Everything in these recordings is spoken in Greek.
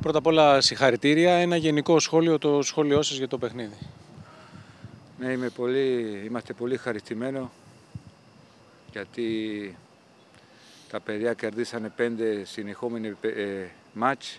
Πρώτα απ' όλα συγχαρητήρια, ένα γενικό σχόλιο, το σχόλιο σας για το παιχνίδι. Ναι, είμαστε πολύ χαριστημένοι γιατί τα παιδιά κερδίσανε 5 συνεχόμενοι μάτς.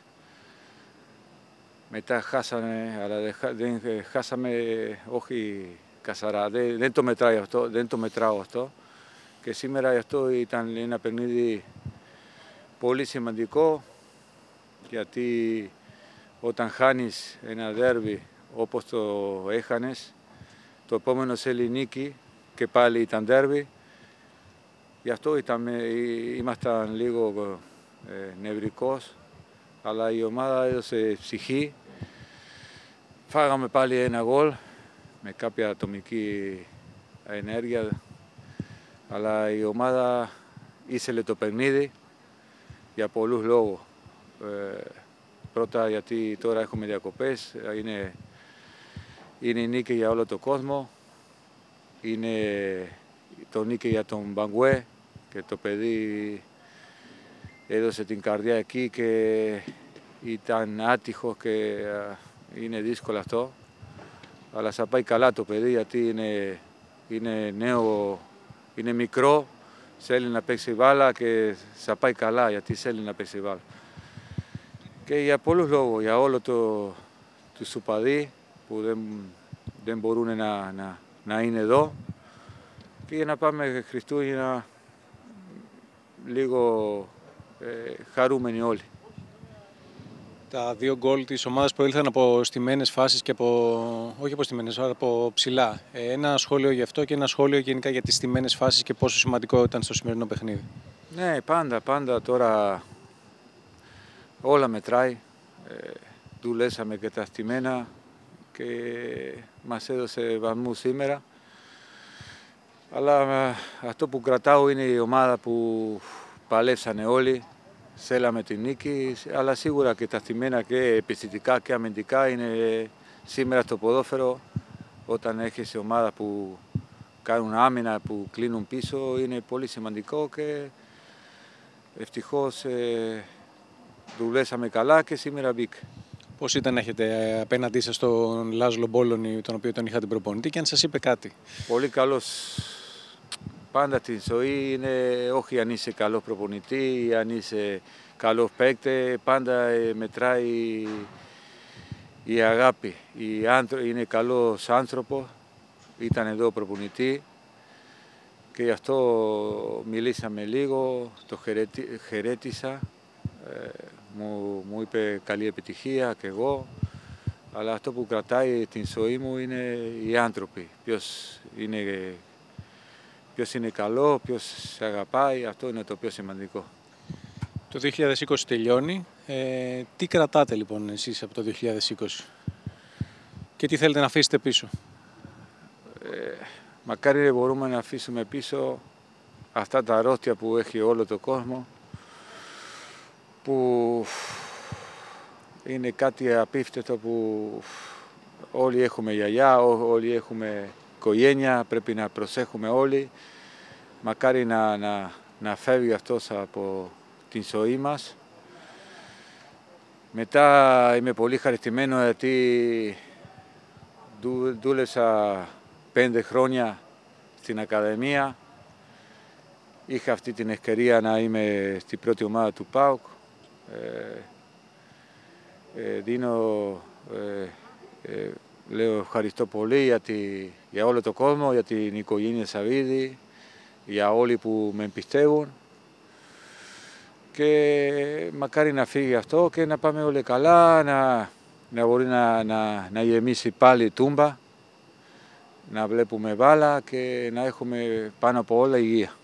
Μετά χάσανε, αλλά δεν χάσαμε όχι καθαρά, δεν το μετράω αυτό. Και σήμερα αυτό ήταν ένα παιχνίδι πολύ σημαντικό, γιατί όταν χάνεις ένα δέρβι όπως το έχανες, το επόμενο θέλει νίκη και πάλι ήταν δέρβι. Γι' αυτό ήμασταν λίγο νευρικός, αλλά η ομάδα έδωσε ψυχή. Φάγαμε πάλι ένα γκολ με κάποια ατομική ενέργεια, αλλά η ομάδα ήθελε το παιχνίδι για πολλούς λόγους. Πρώτα γιατί τώρα έχουμε διακοπές, είναι η νίκη για όλο τον κόσμο, είναι το νίκη για τον Μπαγκουέ και το παιδί έδωσε την καρδιά εκεί και ήταν άτυχο και είναι δύσκολο αυτό. Αλλά θα πάει καλά το παιδί γιατί είναι νέο, είναι μικρό, θέλει να παίξει μπάλα και θα πάει καλά γιατί θέλει να παίξει μπάλα. Και για πολλούς λόγους, για όλο τους οπαδοί που δεν μπορούν να είναι εδώ και για να πάμε Χριστούγεννα λίγο χαρούμενοι όλοι. Τα δύο γκολ της ομάδας που ήλθαν από στημένες φάσεις και όχι από στημένες, αλλά από ψηλά. Ένα σχόλιο γι' αυτό και ένα σχόλιο γενικά για τις στημένες φάσεις και πόσο σημαντικό ήταν στο σημερινό παιχνίδι. Ναι, πάντα τώρα όλα μετράει. Δουλέσαμε και τα στημένα και μας έδωσε βαθμούς σήμερα. Αλλά αυτό που κρατάω είναι η ομάδα που παλέψανε όλοι. Θέλαμε την νίκη, αλλά σίγουρα και τα στημένα και επιστητικά και αμυντικά είναι σήμερα στο ποδόσφαιρο. Όταν έχεις ομάδα που κάνουν άμυνα, που κλείνουν πίσω, είναι πολύ σημαντικό και ευτυχώς δουλέσαμε καλά και σήμερα μπήκε. Πώς ήταν να έχετε απέναντί σας τον Λάζλο Μπόλωνη, τον οποίο τον είχατε προπονητή, και αν σας είπε κάτι? Πολύ καλός. Πάντα στη ζωή είναι όχι αν είσαι καλός προπονητή ή αν είσαι καλός παίκτη, πάντα μετράει η αγάπη. Είναι καλός άνθρωπος, ήταν εδώ προπονητή και γι' αυτό μιλήσαμε λίγο, το χαιρέτησα, μου είπε καλή επιτυχία και εγώ, αλλά αυτό που κρατάει την ζωή μου είναι οι άνθρωποι, ποιος είναι καλό, ποιος σε αγαπάει, αυτό είναι το πιο σημαντικό. Το 2020 τελειώνει. Τι κρατάτε λοιπόν εσείς από το 2020 και τι θέλετε να αφήσετε πίσω? Μακάρι μπορούμε να αφήσουμε πίσω αυτά τα αρρώστια που έχει όλο το κόσμο, που είναι κάτι απίστευτο, που όλοι έχουμε γιαγιά, όλοι έχουμε οικογένεια, πρέπει να προσέχουμε όλοι. Μακάρι να φεύγει αυτός από την ζωή μας. Μετά είμαι πολύ χαριστημένο γιατί δούλεσα 5 χρόνια στην Ακαδημία. Είχα αυτή την ευκαιρία να είμαι στην πρώτη ομάδα του ΠΑΟΚ. Λέω ευχαριστώ πολύ για όλο το κόσμο, για την οικογένεια Σαββίδη, για όλοι που με πιστεύουν και μακάρι να φύγει αυτό και να πάμε όλοι καλά, να μπορεί να γεμίσει πάλι τούμπα, να βλέπουμε μπάλα και να έχουμε πάνω από όλα υγεία.